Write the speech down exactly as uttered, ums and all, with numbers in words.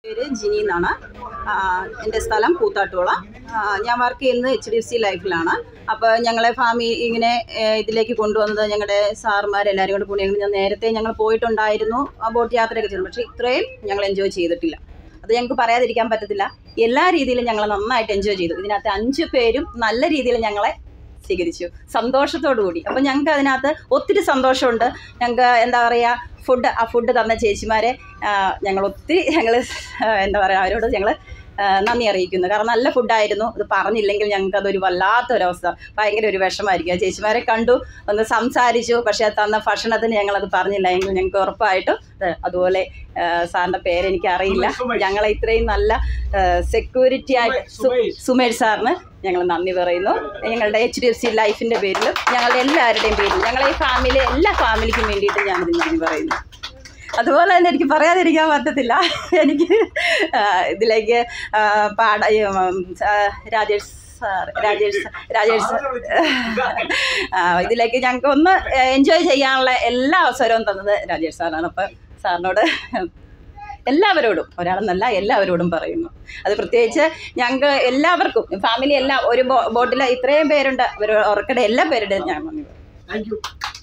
പേര് ജിനി എന്നാണ്. എൻ്റെ സ്ഥലം കൂത്താട്ടുകുള. ഞാൻ വർക്ക് ചെയ്യുന്നത് എച്ച് ഡി എഫ് സി ലൈഫിലാണ്. അപ്പോൾ ഞങ്ങളെ ഫാമിലി ഇങ്ങനെ ഇതിലേക്ക് കൊണ്ടുവന്നത് ഞങ്ങളുടെ സാറുമാരെല്ലാവരും കൂടെ കൂടി. ഞാൻ നേരത്തെ ഞങ്ങൾ പോയിട്ടുണ്ടായിരുന്നു ബോട്ട് യാത്രയൊക്കെ ചെയ്തു, പക്ഷേ ഇത്രയും ഞങ്ങൾ എൻജോയ് ചെയ്തിട്ടില്ല. അത് ഞങ്ങൾക്ക് പറയാതിരിക്കാൻ പറ്റത്തില്ല. എല്ലാ രീതിയിലും ഞങ്ങൾ നന്നായിട്ട് എൻജോയ് ചെയ്തു. ഇതിനകത്ത് അഞ്ച് പേരും നല്ല രീതിയിൽ ഞങ്ങളെ സ്വീകരിച്ചു, സന്തോഷത്തോടു കൂടി. അപ്പം ഞങ്ങൾക്ക് അതിനകത്ത് ഒത്തിരി സന്തോഷമുണ്ട്. ഞങ്ങൾക്ക് എന്താ പറയുക, ഫുഡ് ആ ഫുഡ് തന്ന ചേച്ചിമാരെ ഞങ്ങൾ ഒത്തിരി ഞങ്ങൾ എന്താ പറയുക അവരോട് ഞങ്ങൾ നന്ദി അറിയിക്കുന്നു. കാരണം നല്ല ഫുഡായിരുന്നു. അത് പറഞ്ഞില്ലെങ്കിൽ ഞങ്ങൾക്കതൊരു വല്ലാത്തൊരവസ്ഥ, ഭയങ്കര ഒരു വിഷമമായിരിക്കും. ചേച്ചിമാരെ കണ്ടു, ഒന്ന് സംസാരിച്ചു, പക്ഷേ തന്ന ഭക്ഷണത്തിന് ഞങ്ങളത് പറഞ്ഞില്ല എങ്കിൽ ഞങ്ങൾക്ക് ഉറപ്പായിട്ടും അതുപോലെ സാറിൻ്റെ പേരെനിക്ക് അറിയില്ല. ഞങ്ങളെ ഇത്രയും നല്ല സെക്യൂരിറ്റി ആയിട്ട് സുമേഷ് സാറിന് ഞങ്ങൾ നന്ദി പറയുന്നു. ഞങ്ങളുടെ എച്ച് ഡി എഫ് സി ലൈഫിൻ്റെ പേരിലും ഞങ്ങളുടെ എല്ലാവരുടെയും പേരിലും ഞങ്ങളെ ഈ ഫാമിലി എല്ലാ ഫാമിലിക്കും വേണ്ടിയിട്ട് ഞങ്ങൾ നന്ദി പറയുന്നു. അതുപോലെ തന്നെ എനിക്ക് പറയാതിരിക്കാൻ പറ്റത്തില്ല. എനിക്ക് ഇതിലേക്ക് പാട രാജേഷ് സാർ രാജേഷ് രാജേഷ് ഇതിലേക്ക് ഞങ്ങൾക്ക് ഒന്ന് എൻജോയ് ചെയ്യാനുള്ള എല്ലാ അവസരവും തന്നത് രാജേഷ് സാറാണ്. അപ്പം സാറിനോട് എല്ലാവരോടും, ഒരാളെന്നല്ല എല്ലാവരോടും പറയുന്നു. അത് പ്രത്യേകിച്ച് ഞങ്ങൾക്ക് എല്ലാവർക്കും ഫാമിലി എല്ലാം ഒരു ബോട്ടിൽ ഇത്രയും പേരുണ്ട്, അവർ ഉറക്കടെ എല്ലാ പേരുടെയും ഞാൻ നന്ദി പറയും.